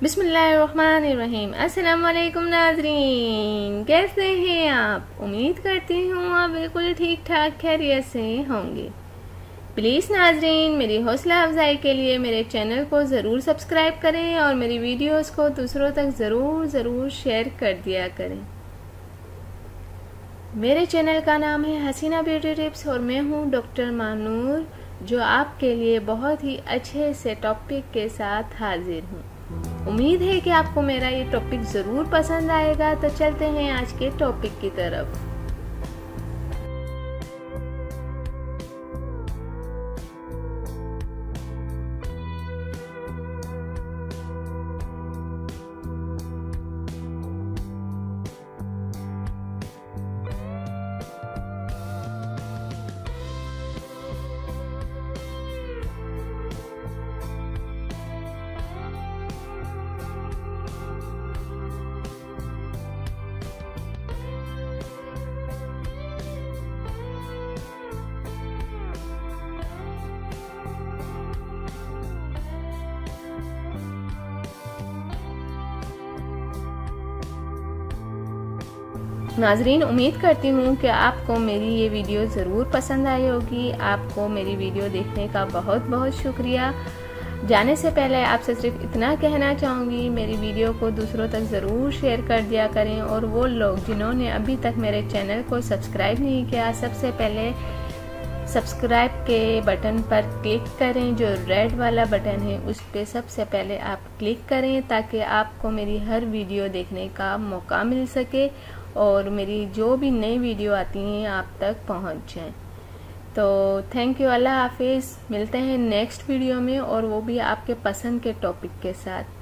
बिस्मिल्लाहिर्रहमानिर्रहीम। अस्सलाम वालेकुम नाज़रीन, कैसे हैं आप? उम्मीद करती हूँ आप बिल्कुल ठीक ठाक खैरियत से होंगे। प्लीज़ नाज़रीन, मेरी हौसला अफजाई के लिए मेरे चैनल को ज़रूर सब्सक्राइब करें और मेरी वीडियोस को दूसरों तक ज़रूर शेयर कर दिया करें। मेरे चैनल का नाम है हसीना ब्यूटी टिप्स और मैं हूँ डॉक्टर मानूर, जो आपके लिए बहुत ही अच्छे से टॉपिक के साथ हाजिर हूँ। उम्मीद है कि आपको मेरा ये टॉपिक ज़रूर पसंद आएगा। तो चलते हैं आज के टॉपिक की तरफ। नाजरीन, उम्मीद करती हूँ कि आपको मेरी ये वीडियो ज़रूर पसंद आई होगी। आपको मेरी वीडियो देखने का बहुत बहुत शुक्रिया। जाने से पहले आपसे सिर्फ इतना कहना चाहूँगी, मेरी वीडियो को दूसरों तक ज़रूर शेयर कर दिया करें। और वो लोग जिन्होंने अभी तक मेरे चैनल को सब्सक्राइब नहीं किया, सबसे पहले सब्सक्राइब के बटन पर क्लिक करें। जो रेड वाला बटन है उस पर सबसे पहले आप क्लिक करें, ताकि आपको मेरी हर वीडियो देखने का मौका मिल सके और मेरी जो भी नई वीडियो आती हैं आप तक पहुंच जाएं। तो थैंक यू, अल्लाह हाफिज़। मिलते हैं नेक्स्ट वीडियो में, और वो भी आपके पसंद के टॉपिक के साथ।